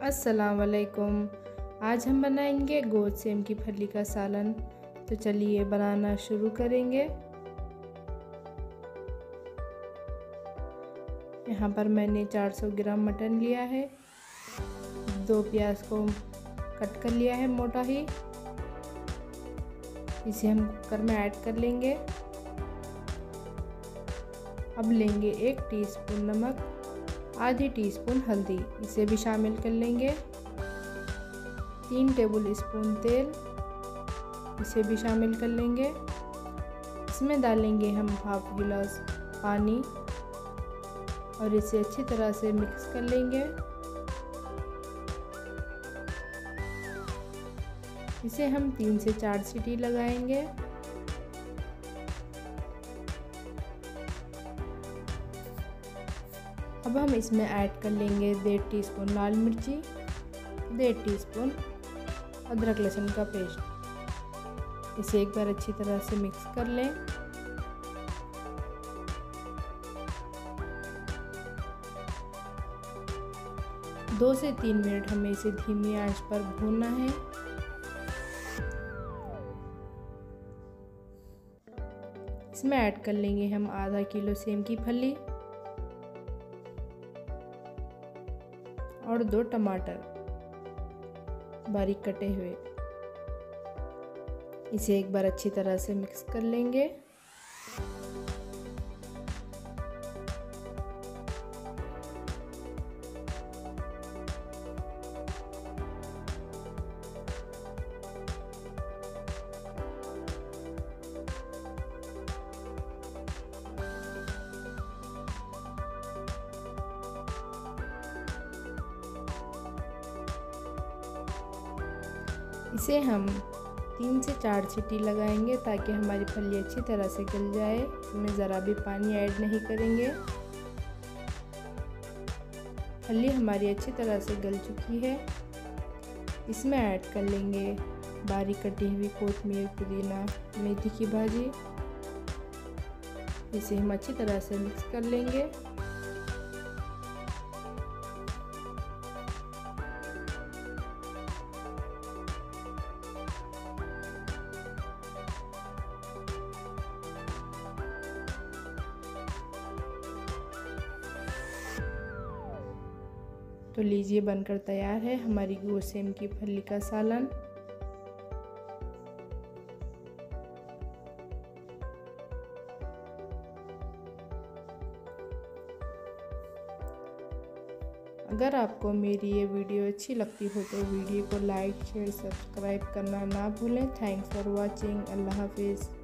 अस्सलाम वालेकुम। आज हम बनाएंगे गोश्त सेम की फली का सालन। तो चलिए बनाना शुरू करेंगे। यहाँ पर मैंने 400 ग्राम मटन लिया है। 2 प्याज को कट कर लिया है मोटा ही। इसे हम कुकर में ऐड कर लेंगे। अब लेंगे 1 टीस्पून नमक, आधी टीस्पून हल्दी, इसे भी शामिल कर लेंगे। 3 टेबल स्पून तेल, इसे भी शामिल कर लेंगे। इसमें डालेंगे हम हाफ गिलास पानी और इसे अच्छी तरह से मिक्स कर लेंगे। इसे हम 3 से 4 सीटी लगाएंगे। अब हम इसमें ऐड कर लेंगे 1.5 टीस्पून लाल मिर्ची, 1.5 टीस्पून अदरक लहसुन का पेस्ट। इसे एक बार अच्छी तरह से मिक्स कर लें। दो से 3 मिनट हमें इसे धीमी आंच पर भूनना है। इसमें ऐड कर लेंगे हम आधा किलो सेम की फली और 2 टमाटर बारीक कटे हुए। इसे एक बार अच्छी तरह से मिक्स कर लेंगे। इसे हम 3 से 4 सीटी लगाएंगे ताकि हमारी फली अच्छी तरह से गल जाए। इसमें ज़रा भी पानी ऐड नहीं करेंगे। फली हमारी अच्छी तरह से गल चुकी है। इसमें ऐड कर लेंगे बारीक कटी हुई कोतमीर, पुदीना, मेथी की भाजी। इसे हम अच्छी तरह से मिक्स कर लेंगे। तो लीजिए बनकर तैयार है हमारी गोश्त सेम की फली का सालन। अगर आपको मेरी ये वीडियो अच्छी लगती हो तो वीडियो को लाइक, शेयर, सब्सक्राइब करना ना भूलें। Thanks for watching. अल्लाह हाफिज़।